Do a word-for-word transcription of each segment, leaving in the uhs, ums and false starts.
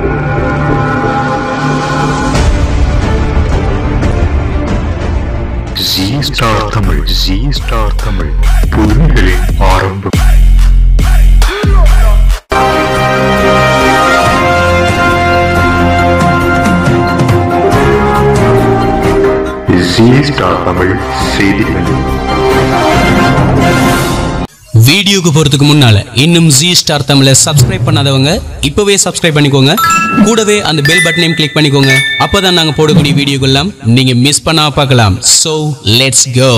G star Tamil G star Tamil புதுமைகளின் ஆரம்பம். G star Tamil செய்திகள். வீடியோக்கு போறதுக்கு முன்னால இன்னும் ஜி ஸ்டார் தமிழை சப்ஸ்கிரைப் பண்ணாதவங்க இப்பவே சப்ஸ்கிரைப் பண்ணிக்கோங்க. கூடவே அந்த பெல் பட்டனையும் கிளிக் பண்ணிக்கோங்க. அப்பதான் நாங்க போடக்கூடிய வீடியோக்கள் எல்லாம் நீங்க மிஸ் பண்ணாம பார்க்கலாம். So let's go.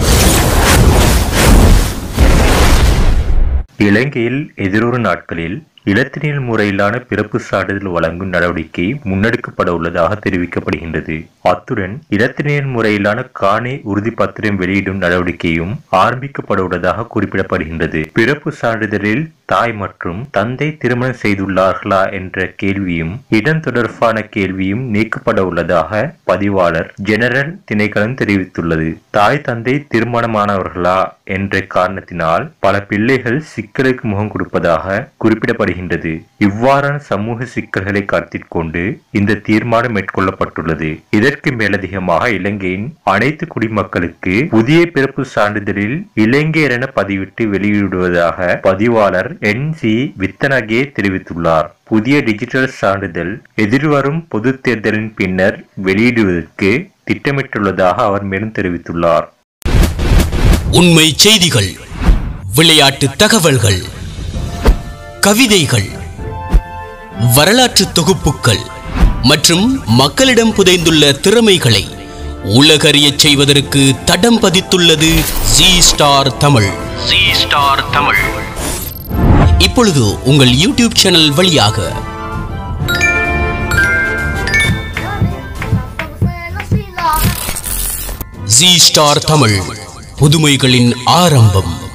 இலங்கையில் எதிரொரு நாட்களில் இலத்தினியல் முறையிலான பிறப்பு சான்றிதழ் வழங்கும் நடவடிக்கை முன்னெடுக்கப்பட உள்ளதாக தெரிவிக்கப்படுகின்றது. அத்துடன் இலத்தினியல் முறையிலான காணி உறுதிப்பத்திரம் வெளியிடும் நடவடிக்கையும் ஆரம்பிக்கப்பட உள்ளதாக குறிப்பிடப்படுகின்றது. பிறப்பு சான்றிதழில் தாய் மற்றும் தந்தை திருமணம் செய்துள்ளார்களா என்ற கேள்வியும் இடம் தொடர்பான கேள்வியும் நீக்கப்பட உள்ளதாக பதிவாளர் ஜெனரல் திணைக்களம் தெரிவித்துள்ளது. தாய் தந்தை திருமணமானவர்களா என்ற காரணத்தினால் பல பிள்ளைகள் சிக்கலுக்கு முகம் கொடுப்பதாக குறிப்பிடப்படுகின்றது. இவ்வாறான சமூக சிக்கல்களை கருத்தில் கொண்டு இந்த தீர்மானம் மேற்கொள்ளப்பட்டுள்ளது. இதற்கு மேலதிகமாக இலங்கையின் அனைத்து குடிமக்களுக்கு புதிய பிறப்பு சான்றிதழில் இலங்கையர் என பதிவிட்டு வெளியிடுவதாக பதிவாளர் என் சி வித்தனகே தெரிவித்துள்ளார். புதிய டிஜிட்டல் சான்றிதழ் எதிர்வரும் பொது தேர்தலின் பின்னர் வெளியிடுவதற்கு திட்டமிட்டுள்ளதாக அவர் மேலும் தெரிவித்துள்ளார். உண்மை செய்திகள், விளையாட்டு தகவல்கள், கவிதைகள், வரலாற்று தொகுப்புகள் மற்றும் மக்களிடம் புதைந்துள்ள திறமைகளை உலகறியச் செய்வதற்கு தடம் பதித்துள்ளது G star Tamil. G star Tamil இப்பொழுது உங்கள் யூடியூப் சேனல் வழியாக ஜி ஸ்டார் தமிழ் புதுமைகளின் ஆரம்பம்.